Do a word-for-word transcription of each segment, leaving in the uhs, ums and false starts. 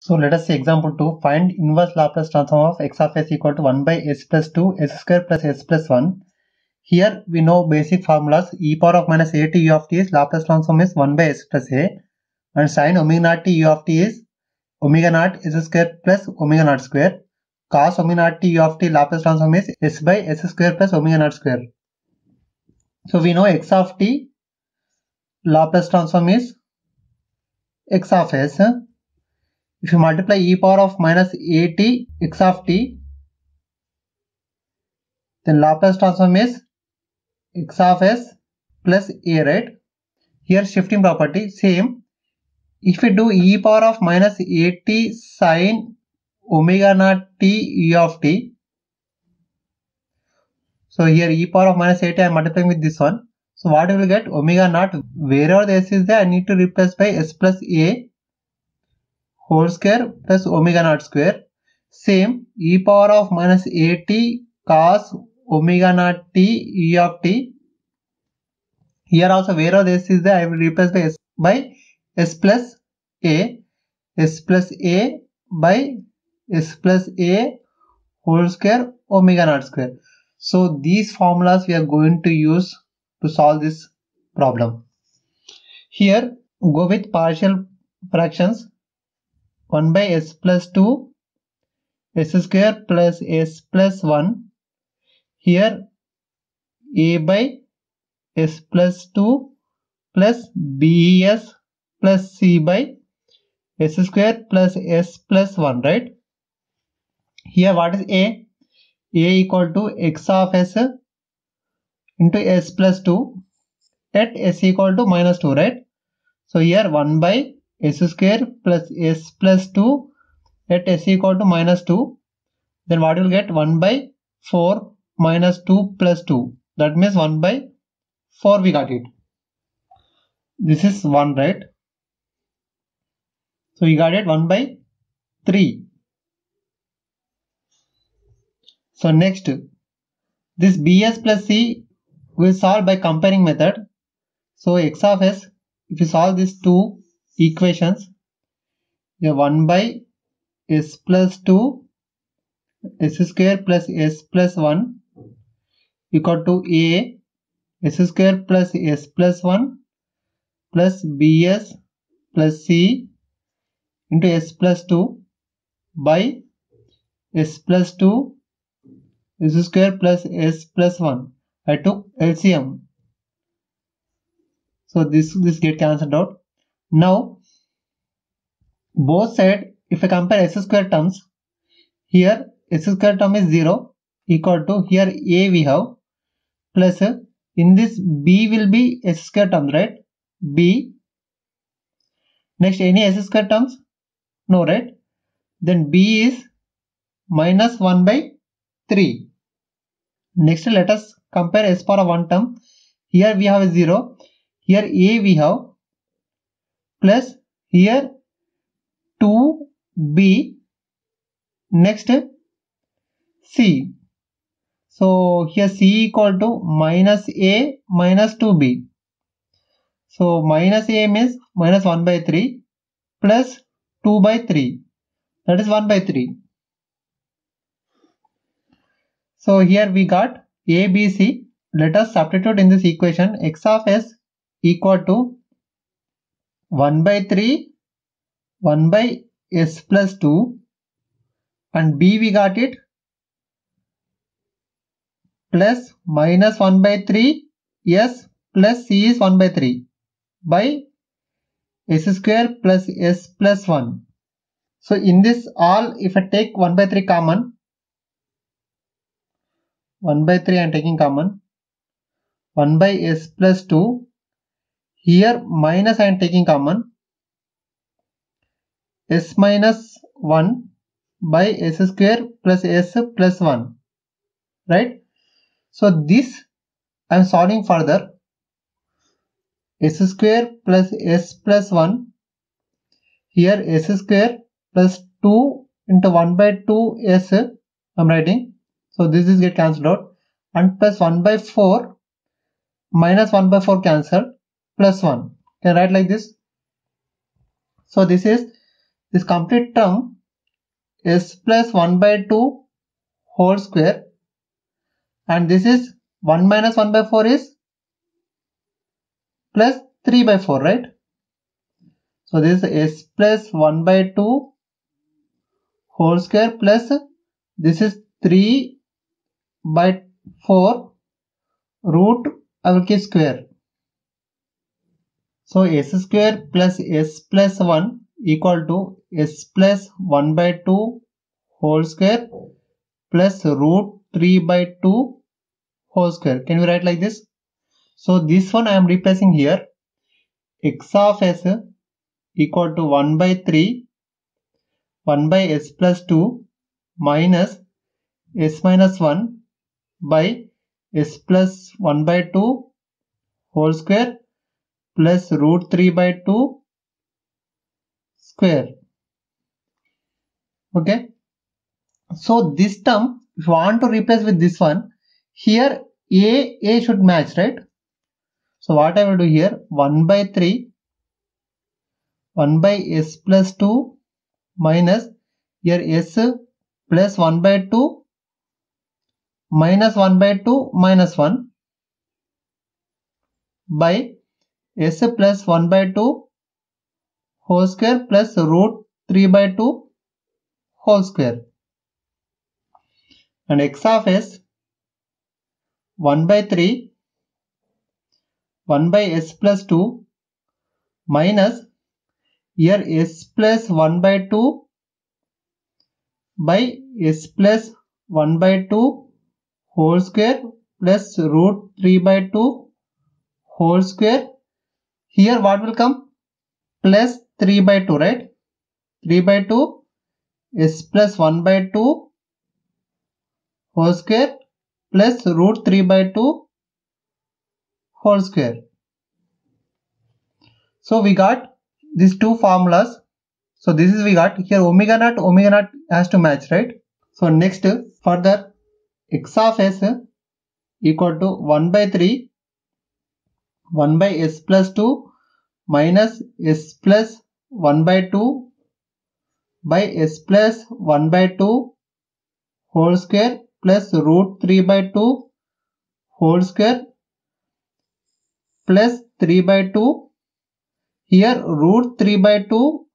So let us see example two. Find inverse Laplace transform of x of s equal to one by s plus two s square plus s plus one. Here we know basic formulas. E power of minus a t u of t is Laplace transform is one by s plus a, and sin omega naught t u of t is omega naught s square plus omega naught square. Cos omega naught t u of t Laplace transform is s by s square plus omega naught square. So we know x of t Laplace transform is x of s. If you multiply e power of minus at x of t, then Laplace transform is x of s plus a, right? Here shifting property, same. If we do e power of minus at sin omega naught t u of t, so here e power of minus at I am multiplying with this one. So what we will get? Omega naught, wherever the s is there, I need to replace by s plus a whole square plus omega naught square. Same, e power of minus at cos omega naught t u of t. Here also wherever the s is there, I will replace by s by s plus a, s plus a by s plus a whole square omega naught square. So these formulas we are going to use to solve this problem. Here go with partial fractions. one by s plus two s square plus s plus one. Here a by s plus two plus bs plus c by s square plus s plus one, right? Here what is a? A equal to x of s into s plus two at s equal to minus two, right? So here one by s square plus s plus two at s equal to minus two. Then what will get? one by four minus two plus two. That means one by four we got it. This is one, right? So we got it one by three. So next, this bs plus c will solve by comparing method. So x of s, if you solve these two equations, you have one by s plus two s square plus s plus one equal to a s square plus s plus one plus bs plus c into s plus two by s plus two s square plus s plus one. I took L C M. So this, this get cancelled out. Now both sides, if I compare s square terms, here s square term is zero equal to here a we have plus in this b will be s square term, right? B. Next any s square terms? No, right? Then b is minus one by three. Next let us compare s power of one term. Here we have a zero. Here a we have plus here two b. Next c. So here c equal to minus a minus two b. So minus a means minus one by three plus two by three. That is one by three. So here we got a, b, c. Let us substitute in this equation. X of s equal to one by three, one by s plus two, and b we got it plus minus one by three s plus c is one by three by s square plus s plus one. So in this all, if I take one by three common, one by three I am taking common, one by s plus two, here minus I am taking common, s minus one by s square plus s plus one, right? So this I am solving further. S square plus s plus one, here s square plus two into one by two s I am writing. So this is get cancelled out, and plus one by four minus one by four cancelled plus one. Can I write like this? So this is this complete term s plus one by two whole square, and this is one minus one by four is plus three by four, right? So this is s plus one by two whole square plus this is three by four root, I will keep square. So s square plus s plus one equal to s plus one by two whole square plus root three by two whole square. Can we write like this? So this one I am replacing here. X of s equal to one by three, one by s plus two minus s minus one by s plus one by two whole square plus root three by two square. Okay. So this term, if you want to replace with this one, here a, a should match, right? So what I will do here, one by three, one by s plus two minus here s plus one by two minus one by two minus one by s plus one by two whole square plus root three by two whole square. And x of s one by three, one by s plus two minus here s plus one by two by s plus one by two whole square plus root three by two whole square. Here what will come? Plus three by two, right? three by two s plus one by two whole square plus root three by two whole square. So we got these two formulas. So this is we got here omega naught, omega naught has to match, right? So next further x of s equal to one by three, one by s plus two minus s plus one by two by s plus one by two whole square plus root three by two whole square plus three by two. Here root three by two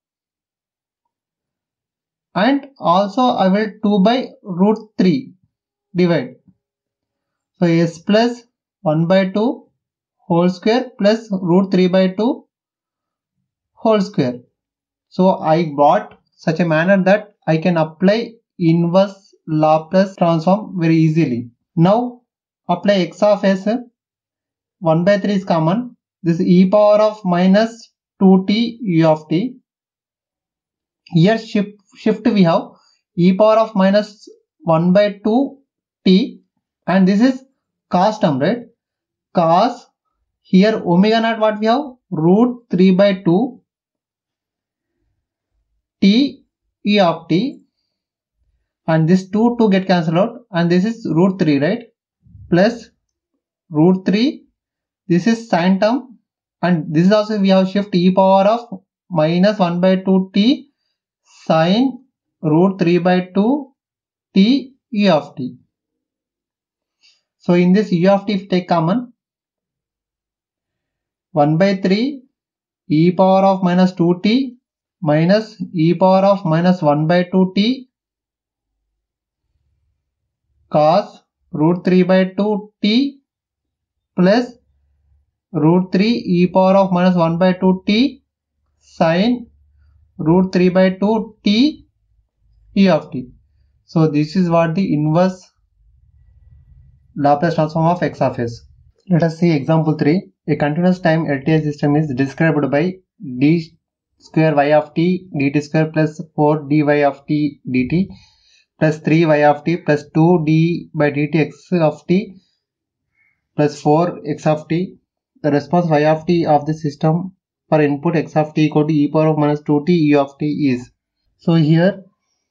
and also I will two by root three divide. So s plus one by two whole square plus root three by two whole square. So I got such a manner that I can apply inverse Laplace transform very easily. Now apply x of s, one by three is common. This is e power of minus two t u of t. Here shift, shift we have e power of minus one by two t, and this is cos term, right? Cos, here omega naught what we have? Root three by two t e of t, and this two two get cancelled out, and this is root three, right? Plus root three, this is sine term, and this is also we have shift e power of minus one by two t sine root three by two t e of t. So in this u of t, if take common, one by three e power of minus two t minus e power of minus one by two t cos root three by two t plus root three e power of minus one by two t sine root three by two t e of t. So this is what the inverse Laplace transform of x of s. Let us see example three. A continuous time L T I system is described by d square y of t dt square plus four dy of t dt plus three y of t plus two d by dt x of t plus four x of t. The response y of t of the system for input x of t equal to e power of minus two t u of t is. So here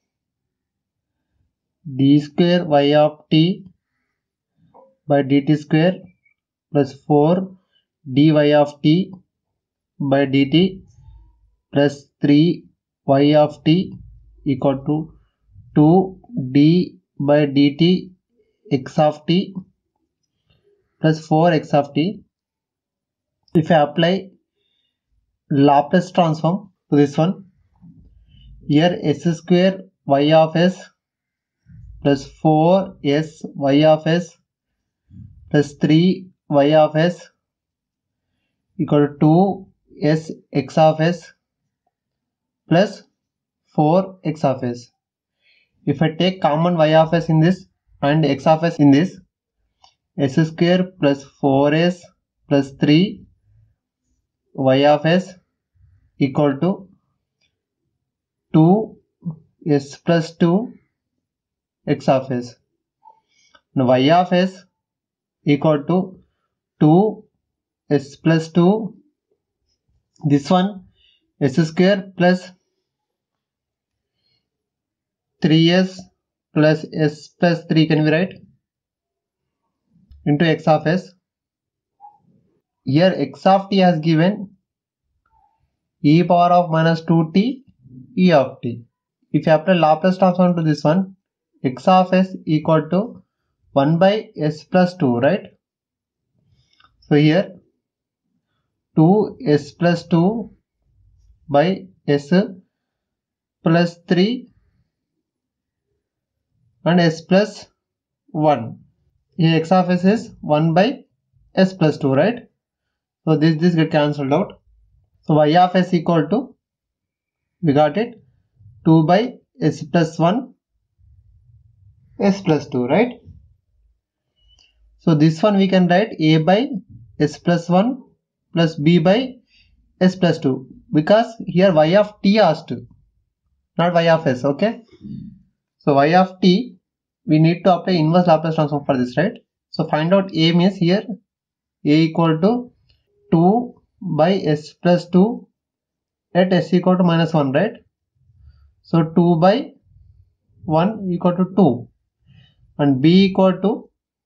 d square y of t by dt square plus four dy of t by dt plus three y of t equal to two d by dt x of t plus four x of t. If I apply Laplace transform to this one, here s square y of s plus four s y of s plus three y of s equal to two s x of s plus four x of s. If I take common y of s in this and x of s in this, s square plus four s plus three y of s equal to two s plus two x of s. Now y of s equal to two s plus two, this one s square plus three s plus s plus three can be write into x of s. Here x of t has given e power of minus two t e of t. If you apply Laplace transform to this one, x of s equal to one by s plus two, right? So here two s plus two by s plus three and s plus one. Here x of s is one by s plus two, right? So this this get cancelled out. So y of s equal to, we got it, two by s plus one s plus two, right? So this one we can write a by s plus one plus b by s plus two, because here y of t asked, not y of s, okay? So y of t, we need to apply inverse Laplace transform for this, right? So find out a means here a equal to two by s plus two at s equal to minus one, right? So two by one equal to two, and b equal to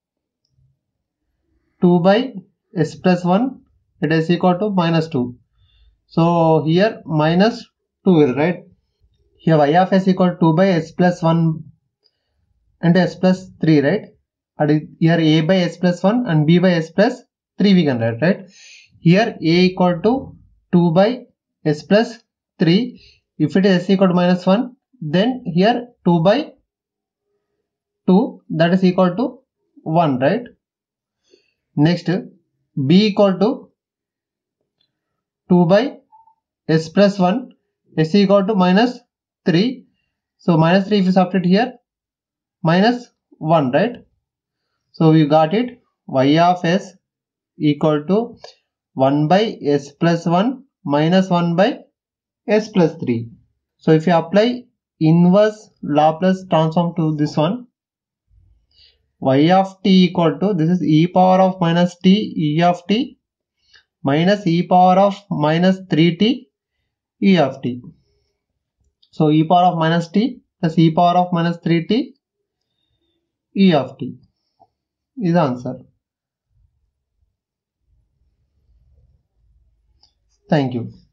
two by s plus one at s equal to minus two. So here minus two will write. Here y of s equal to two by s plus one and s plus three, right? And here a by s plus one and b by s plus three we can write, right? Here a equal to two by s plus three. If it is s equal to minus one, then here two by two, that is equal to one, right? Next, b equal to two by s plus one, s equal to minus three. So minus three if you substitute here, minus one, right? So we got it, y of s equal to one by s plus one minus one by s plus three. So if you apply inverse Laplace transform to this one, y of t equal to, this is e power of minus t e of t minus e power of minus three t e of t. So e power of minus t plus e power of minus three t e of t is the answer. Thank you.